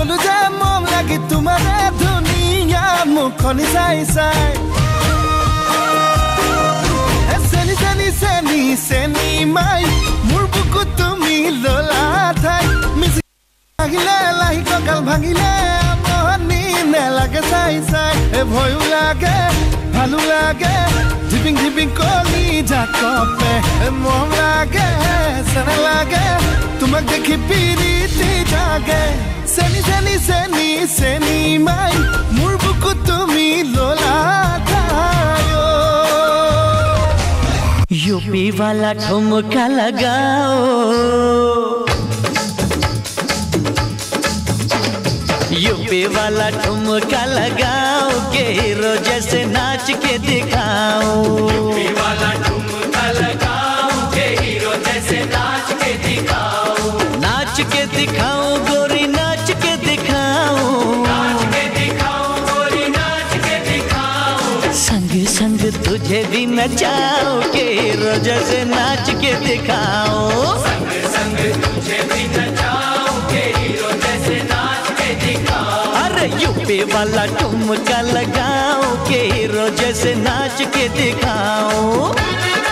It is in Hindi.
ভাবলো যে মন লাগি তোমারে ধুনিয়া মুখনি চাই চাই চেনি চেনি চেনি চেনি মাই মোৰ বুকুত তুমি ললা ঠাই ভাঙিলে লাহি কঁকাল ভাঙিলে মহনি নেলাগে চাই চাই ভয়ো লাগে ভালো লাগে ঝিপিং ঝিপিং কলি জাকপে মন লাগে চেনা লাগে তোমাক দেখি পিৰিতি জাগে চেনি চেনি চেনি চেনি মাই মোৰ বুকুত তুমি ললা ঠাই यूपी वाला ठुमका लगाओ यूपी वाला ठुमका लगाओ के हीरो जैसे नाच के दिखाओ यूपी वाला ठुमका लगाओ के हीरो जैसे नाच के दिखाओ गोरी नाच के दिखाओ गोरी नाच के दिखाओ संग संग तुझे भी नचाओ के हीरो जैसे नाच के दिखाओ संग संग तुझे भी नचाओ के हीरो जैसे नाच के दिखाओ अरे यूपी वाला ठुमका लगाओ के हीरो जैसे नाच के दिखाओ